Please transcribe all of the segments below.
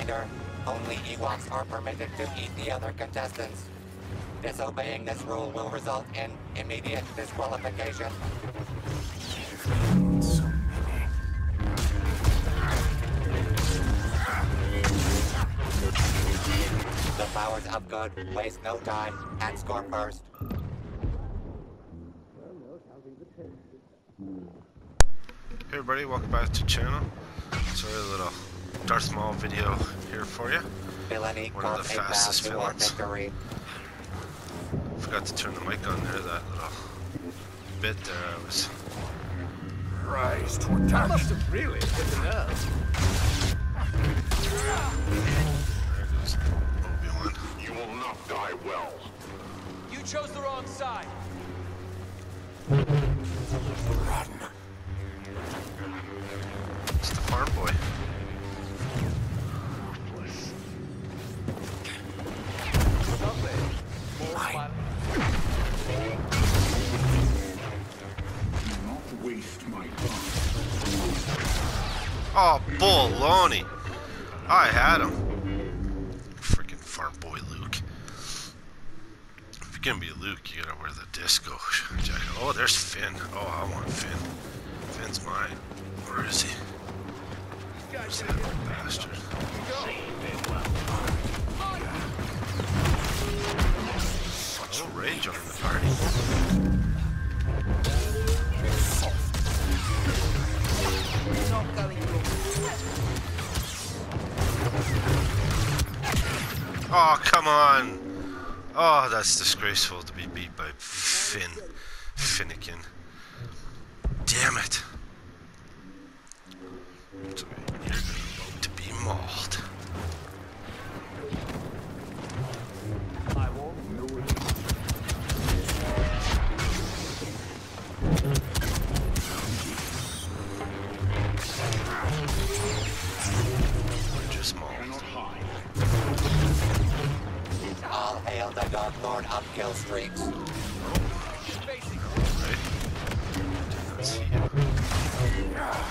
reminder, only Ewoks are permitted to eat the other contestants. Disobeying this rule will result in immediate disqualification. So many. The powers of good waste no time and score first. Hey everybody, welcome back to the channel. So a little Darth Maul video here for you. One of the fastest villains. Forgot to turn the mic on there, that little bit there I was... Rise to attack. That must have really hit the nerve. There goes Obi-Wan. You will not die well. You chose the wrong side. Run. It's the farm boy. Not waste my time. Oh, baloney! I had him. Freaking farm boy Luke. If you're gonna be Luke, you gotta wear the disco jacket. Oh, there's Finn. Oh, I want Finn. Finn's mine. Where is he? Where's that bastard? Oh, Ray joined the party. Oh, come on! Oh, that's disgraceful to be beat by Finnegan. Damn it! So you're about to be mauled. I won't. We're just mauled. All hail the Dark Lord of kill streaks. Right? Did not see you.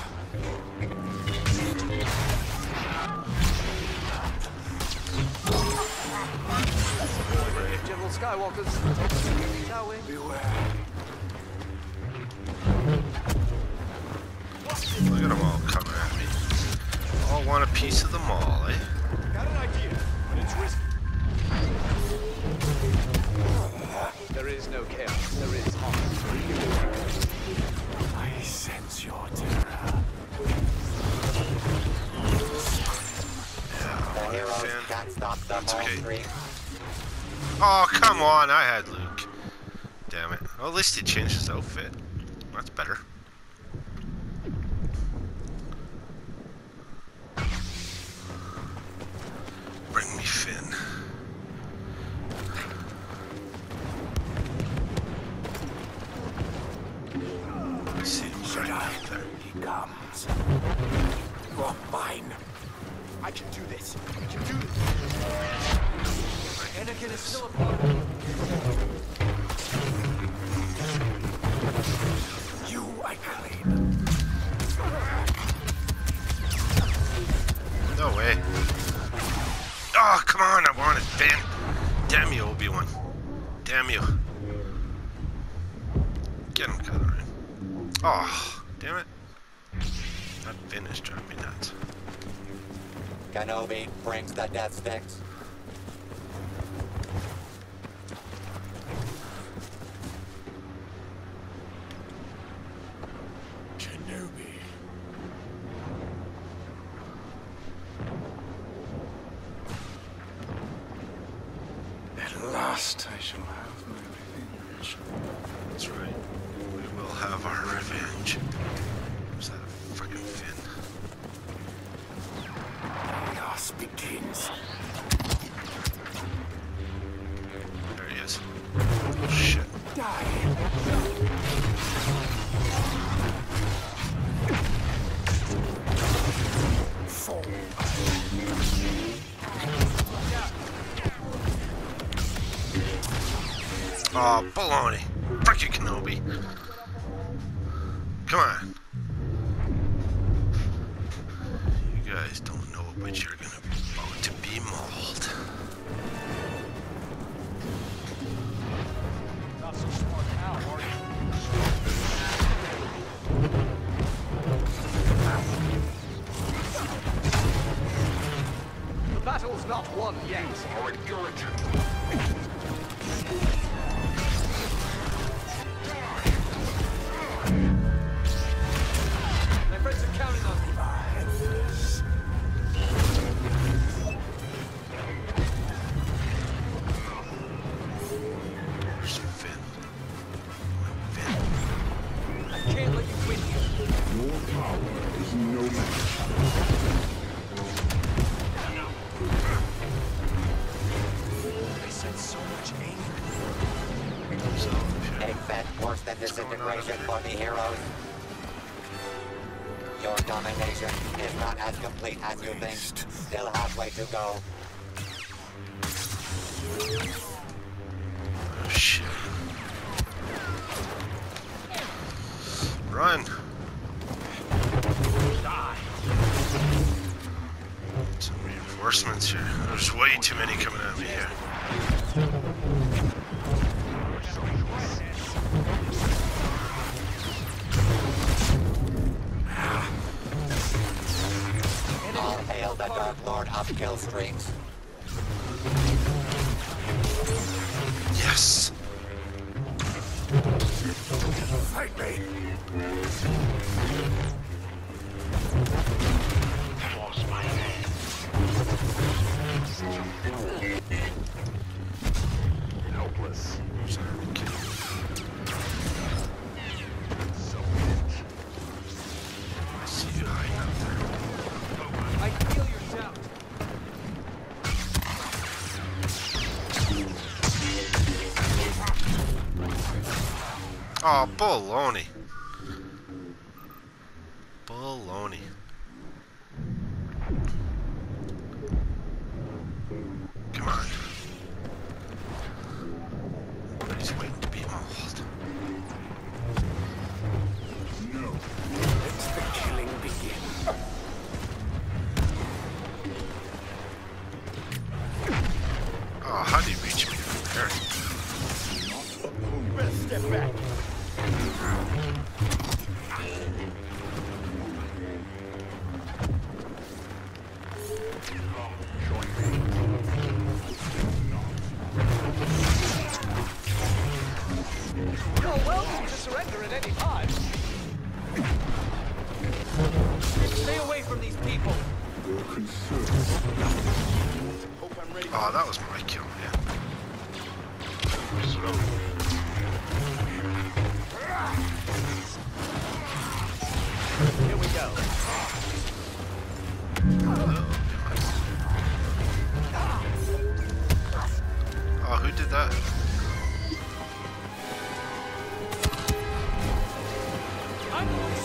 General Skywalker's. Shall we? Beware. Look at them all coming at me. All want a piece of the mall, eh? Got an idea, but it's risky. There is no chaos. There is honor. I sense your terror. The heroes Finn. can't stop the That's Maul okay. streak. Oh, come on, I had Luke. Damn it. Well, at least he changed his outfit. That's better. Bring me Finn. I see him right out there. He comes. You are mine. I can do this. I can do this. Anakin is still a part. You I claim. No way. Oh, come on, I want it, Finn. Damn you, Obi-Wan. Damn you. Get him, Kylo. Oh, damn it. That Finn is driving me nuts. Kenobi brings the death sticks. Kenobi. At last I shall have my revenge. That's right. We will have our revenge. Was that a freaking Finn? Chaos begins. There he is. Oh, shit. Fall. Oh, baloney. Frickin' Kenobi. Come on. You guys guys don't know, but you're gonna be about to be mauled. Not so smart now, are you? The battle's not won yet. Are irritant. My friends are counting on me. Where's Finn? Finn. I can't let you win here. Your power is no match. I sense so much anger. So, Big fat worse than disintegration for the heroes. Your domination is not as complete as you think. Still halfway to go. oh shit. Run! Some reinforcements here. There's way too many coming at me here. All hail the Dark Lord of kill streaks. Yes! Fight me. Force my hand. Helpless. I see you hiding up there. I feel your shout. Oh, baloney. Baloney. Come on. He's waiting to be mauled. No. Let the killing begin. Oh, how do you reach me from there? You better step back. You're welcome to surrender at any time. Stay away from these people. Your concerns. Hope I'm ready. Oh, that was my kill, yeah. Here we go. Oh, who did that? I'm the one.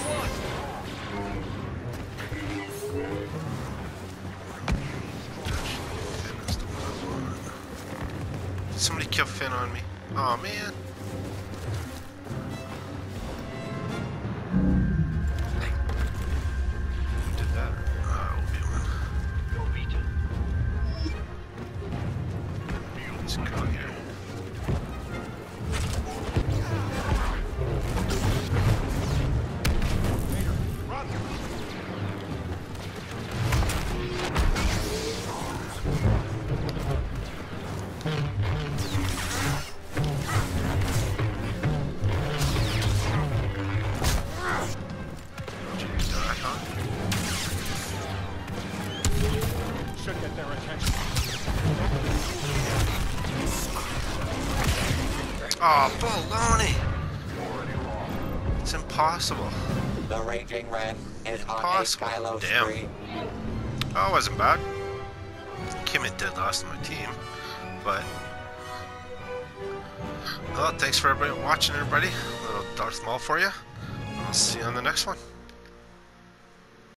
Finn is the one I want. Did somebody kill Finn on me? Oh man. Who did that? Obi-Wan. Let's go here. Should get their attention. Oh, baloney! It's impossible. The Raging Ren is on Impossible. a Kylo Damn. spree. Oh, it wasn't bad. Came in dead last on my team, but well, thanks for everybody watching, everybody. A little Darth Maul for you. I'll see you on the next one.